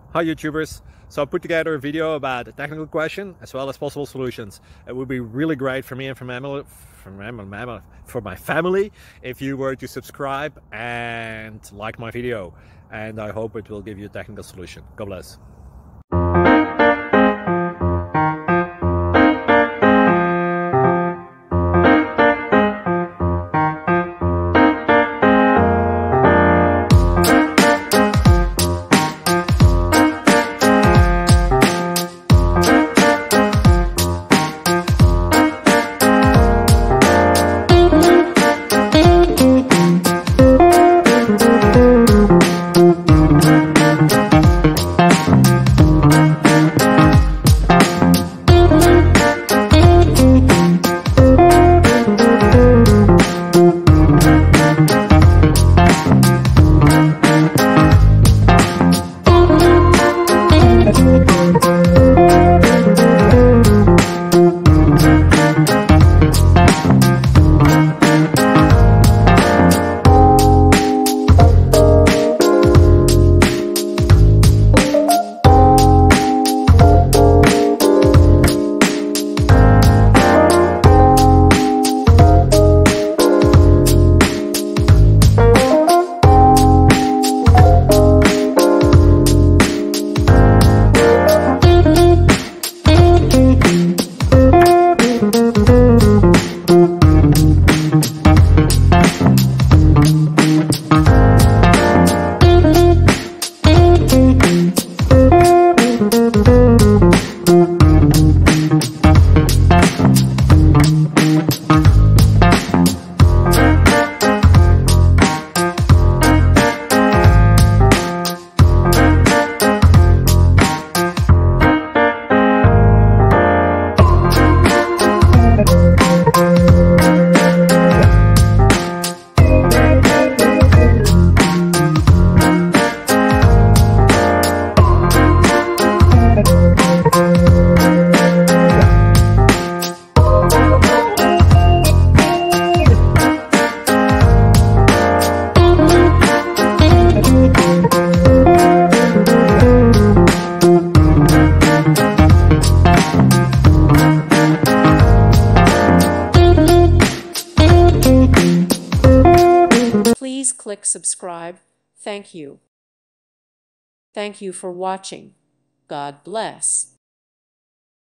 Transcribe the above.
Hi YouTubers. So I put together a video about a technical question as well as possible solutions. It would be really great for me and for my family if you were to subscribe and like my video, and I hope it will give you a technical solution. God bless. Please click subscribe. Thank you. Thank you for watching. God bless.